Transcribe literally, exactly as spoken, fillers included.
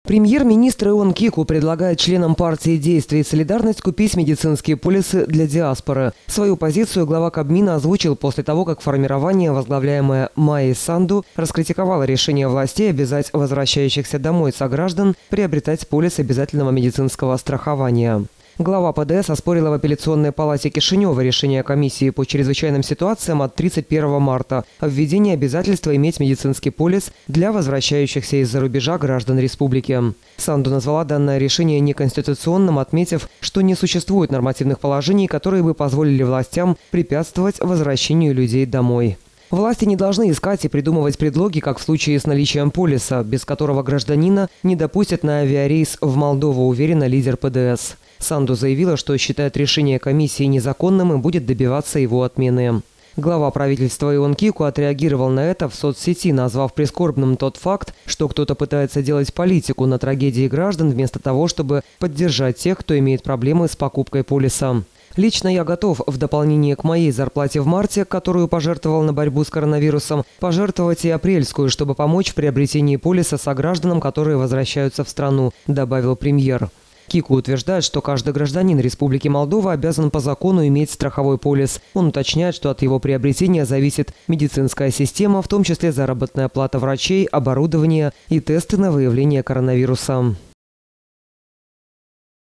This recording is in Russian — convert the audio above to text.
Премьер-министр Ион Кику предлагает членам партии «Действие и солидарность» купить медицинские полисы для диаспоры. Свою позицию глава Кабмина озвучил после того, как формирование, возглавляемое Майей Санду, раскритиковало решение властей обязать возвращающихся домой сограждан приобретать полис обязательного медицинского страхования. Глава Пэ Дэ Эс оспорила в апелляционной палате Кишинева решение комиссии по чрезвычайным ситуациям от тридцать первого марта о введении обязательства иметь медицинский полис для возвращающихся из-за рубежа граждан республики. Санду назвала данное решение неконституционным, отметив, что не существует нормативных положений, которые бы позволили властям препятствовать возвращению людей домой. Власти не должны искать и придумывать предлоги, как в случае с наличием полиса, без которого гражданина не допустят на авиарейс в Молдову, уверена лидер Пэ Дэ Эс. Санду заявила, что считает решение комиссии незаконным и будет добиваться его отмены. Глава правительства Ион Кику отреагировал на это в соцсети, назвав прискорбным тот факт, что кто-то пытается делать политику на трагедии граждан вместо того, чтобы поддержать тех, кто имеет проблемы с покупкой полиса. Лично я готов, в дополнение к моей зарплате в марте, которую пожертвовал на борьбу с коронавирусом, пожертвовать и апрельскую, чтобы помочь в приобретении полиса согражданам, которые возвращаются в страну, добавил премьер. Кику утверждает, что каждый гражданин Республики Молдова обязан по закону иметь страховой полис. Он уточняет, что от его приобретения зависит медицинская система, в том числе заработная плата врачей, оборудование и тесты на выявление коронавируса.